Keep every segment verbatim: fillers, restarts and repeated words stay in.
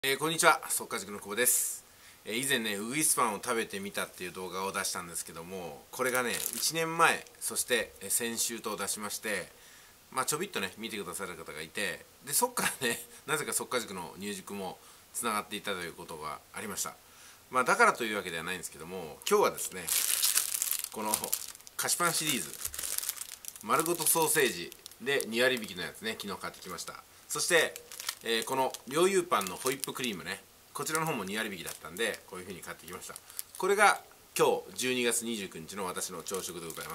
えー、こんにちは、速稼塾の久保です。えー、以前ね、ウグイスパンを食べてみたっていう動画を出したんですけども、これがね、いちねんまえ、そしてえー先週と出しまして、まあ、ちょびっとね、見てくださる方がいて、で、そっからね、なぜか速稼塾の入塾もつながっていたということがありました。まあ、だからというわけではないんですけども、今日はですね、この菓子パンシリーズ、丸ごとソーセージでに割引きのやつね、昨日買ってきました。そして、えーこの両乳パンのホイップクリームね、こちらの方もに割引きだったんで、こういう風に買ってきました。これが今日じゅうにがつにじゅうくにちの私の朝食でございます。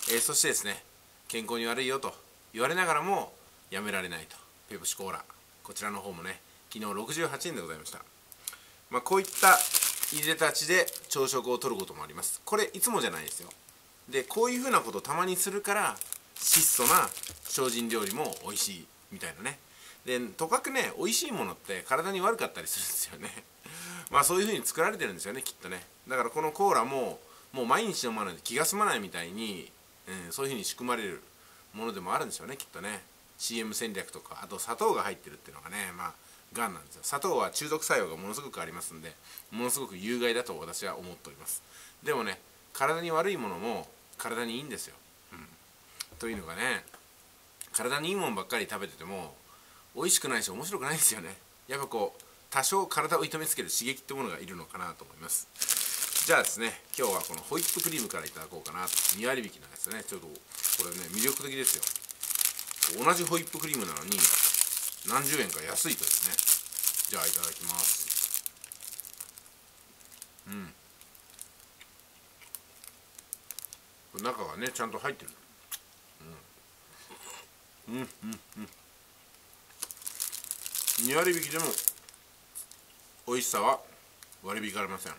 えーそしてですね、健康に悪いよと言われながらもやめられないと、ペプシコーラ、こちらの方もね、昨日ろくじゅうはちえんでございました。まあ、こういったいでたちで朝食をとることもあります。これいつもじゃないですよ。で、こういうふうなことをたまにするから質素な精進料理も美味しいみたいなね。で、とかくね、美味しいものって体に悪かったりするんですよね。まあそういうふうに作られてるんですよね、きっとね。だからこのコーラももう毎日飲まないと気が済まないみたいに、うん、そういうふうに仕組まれるものでもあるんですよね、きっとね。 シーエム 戦略とか、あと砂糖が入ってるっていうのがね、まあがんなんですよ。砂糖は中毒作用がものすごくありますんで、ものすごく有害だと私は思っております。でもね、体に悪いものも体にいいんですよ、うん、というのがね、体にいいものばっかり食べてても美味しくないし面白くないですよね。やっぱこう多少体を痛めつける刺激ってものがいるのかなと思います。じゃあですね、今日はこのホイップクリームからいただこうかなと。に割引きのやつね、ちょっとこれね魅力的ですよ。同じホイップクリームなのに何十円か安いとですね。じゃあいただきます。うん、これ中がねちゃんと入ってる。うんうんうんうん、に割引きでも美味しさは割り引かれません。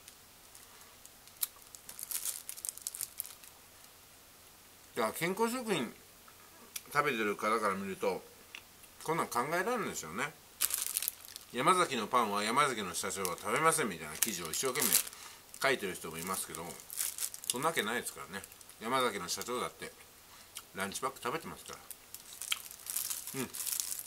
だから健康食品食べてる方から見るとこんなん考えられるんですよね。山崎のパンは山崎の社長は食べませんみたいな記事を一生懸命書いてる人もいますけど、そんなわけないですからね。山崎の社長だってランチパック食べてますから。うん、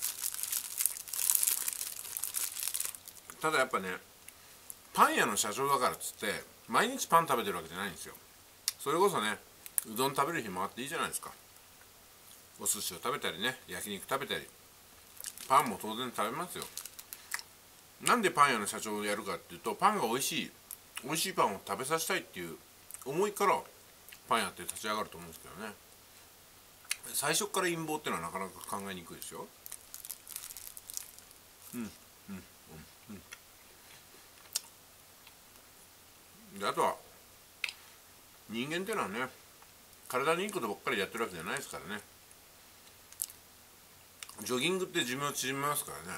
ただやっぱね、パン屋の社長だからっつって毎日パン食べてるわけじゃないんですよ。それこそね、うどん食べる日もあっていいじゃないですか。お寿司を食べたりね、焼肉食べたり、パンも当然食べますよ。なんでパン屋の社長をやるかっていうと、パンが美味しい美味しいパンを食べさせたいっていう思いからパン屋って立ち上がると思うんですけどね。最初から陰謀っていうのはなかなか考えにくいですよ。うんうんうんうん。で、あとは人間っていうのはね、体にいいことばっかりやってるわけじゃないですからね。ジョギングって寿命縮めますからね。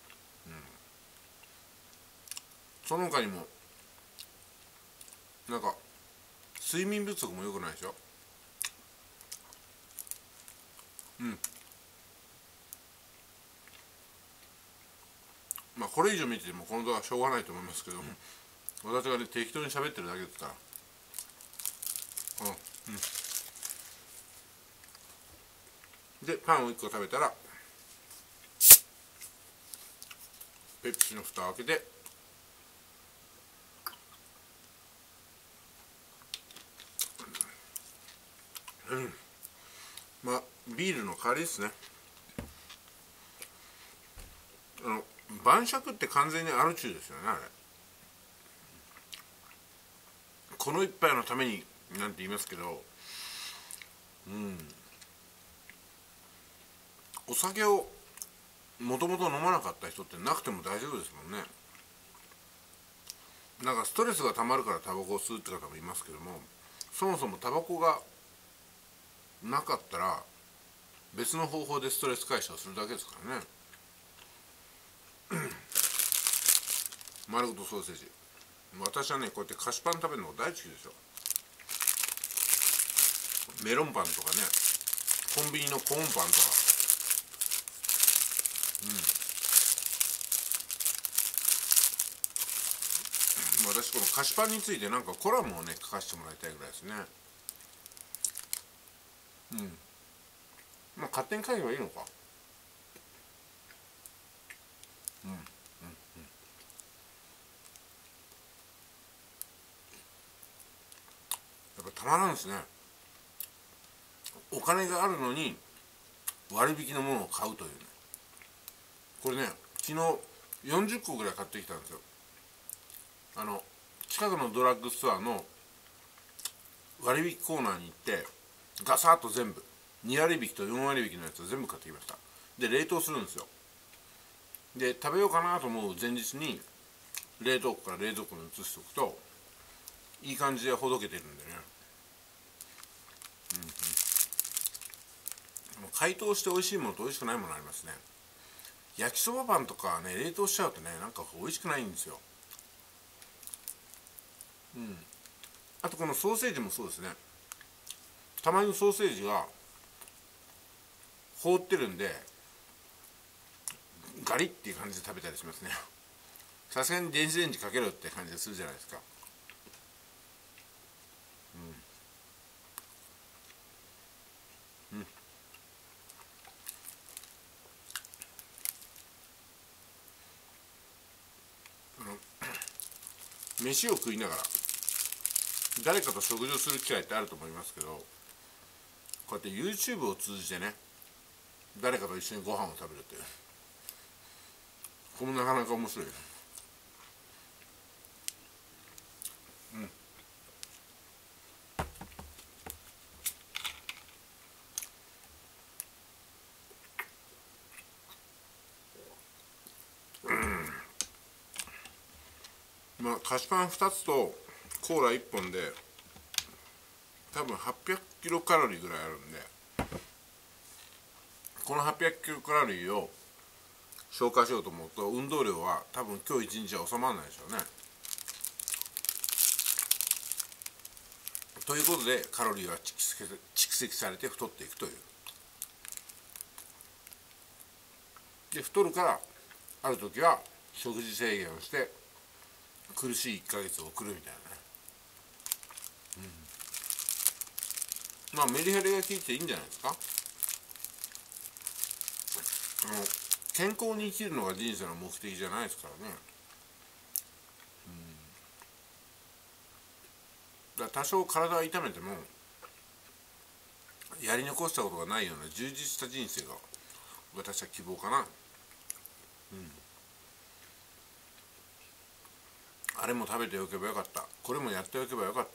その他にもなんか睡眠不足も良くないでしょ。うん、まあこれ以上見ててもこの動画はしょうがないと思いますけども、私がね適当に喋ってるだけですから。うんうん、でパンをいっこ食べたらペプシの蓋を開けて、うん、まあビールの代わりですね。あの晩酌って完全にアル中ですよね、あれ。この一杯のためになんて言いますけど、うん、お酒をもともと飲まなかった人ってなくても大丈夫ですもんね。なんかストレスがたまるからタバコを吸うって方もいますけども、そもそもタバコがなかったら別の方法でストレス解消するだけですからね。丸ごとソーセージ、私はねこうやって菓子パン食べるのが大好きですよ。メロンパンとかね、コンビニのコーンパンとか、うん、私この菓子パンについてなんかコラムをね書かせてもらいたいぐらいですね。うん、まあ勝手に書けばいいのか。うんうんまらんですね。お金があるのに割引のものを買うというね。これね、昨日よんじゅっこぐらい買ってきたんですよ。あの近くのドラッグストアの割引コーナーに行ってガサッと全部に割引とよん割引のやつを全部買ってきました。で冷凍するんですよ。で食べようかなと思う前日に冷凍庫から冷蔵庫に移しておくといい感じでほどけてるんでね、うんうん、解凍して美味しいものと美味しくないものありますね。焼きそばパンとかはね冷凍しちゃうとねなんか美味しくないんですよ。うん、あとこのソーセージもそうですね。たまにソーセージが凍ってるんでガリッっていう感じで食べたりしますね。さすがに電子レンジかけろって感じがするじゃないですか。うんうんあの飯を食いながら誰かと食事をする機会ってあると思いますけど、こうやって YouTube を通じてね誰かと一緒にご飯を食べるっていうこれもなかなか面白い。まあ菓子パンふたつとコーラいっぽんで多分はっぴゃくキロカロリーぐらいあるんで、このはっぴゃくキロカロリーを消化しようと思うと運動量は多分今日一日は収まらないでしょうね。ということでカロリーは蓄積蓄積されて太っていくという。で太るからある時は食事制限をして苦しいいっかげつを送るみたいなね、うん、まあメリハリが効いていいんじゃないですか。あの健康に生きるのが人生の目的じゃないですからね、うん、だから多少体を痛めてもやり残したことがないような充実した人生が私は希望かな、うん、あれも食べておけばよかった、これもやっておけばよかった、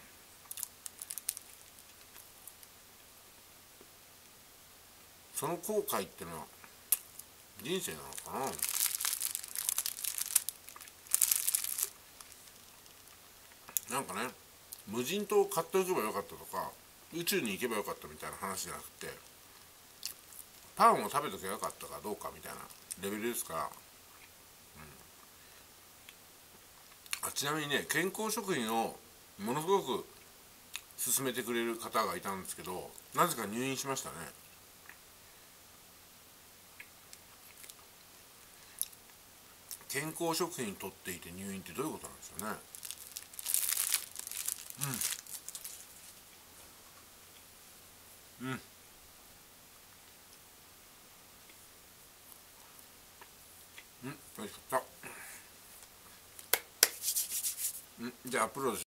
その後悔ってのは人生なのかな。なんかね無人島を買っておけばよかったとか宇宙に行けばよかったみたいな話じゃなくてパンを食べとけばよかったかどうかみたいなレベルですから、うん、あちなみにね健康食品をものすごく勧めてくれる方がいたんですけどなぜか入院しましたね。健康食品とっていて入院ってどういうことなんでしょうね。うんうんうん、美味しかった。うん、じゃあアップロードし